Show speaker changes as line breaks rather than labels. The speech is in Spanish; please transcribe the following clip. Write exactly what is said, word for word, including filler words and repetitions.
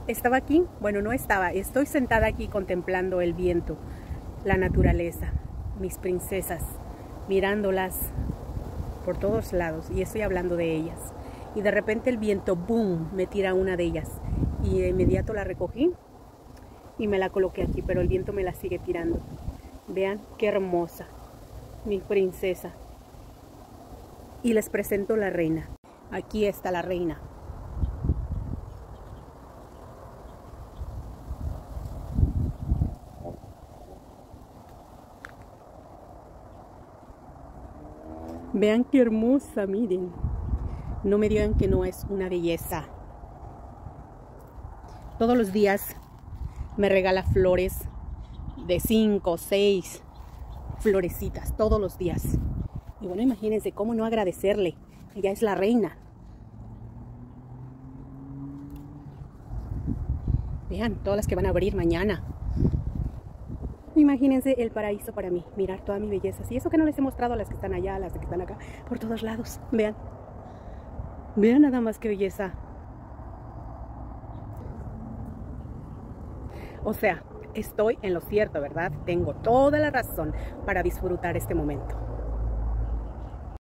Estaba aquí, bueno, no estaba, estoy sentada aquí contemplando el viento, la naturaleza, mis princesas, mirándolas por todos lados, y estoy hablando de ellas. Y de repente el viento, boom, me tira una de ellas, y de inmediato la recogí y me la coloqué aquí, pero el viento me la sigue tirando. Vean qué hermosa, mi princesa. Y les presento la reina. Aquí está la reina. Vean qué hermosa, miren. No me digan que no es una belleza. Todos los días me regala flores de cinco, seis florecitas, todos los días. Y bueno, imagínense cómo no agradecerle. Ella es la reina. Vean, todas las que van a abrir mañana. Imagínense el paraíso para mí, mirar toda mi belleza. Y eso que no les he mostrado a las que están allá, a las que están acá, por todos lados. Vean. Vean nada más qué belleza. O sea, estoy en lo cierto, ¿verdad? Tengo toda la razón para disfrutar este momento.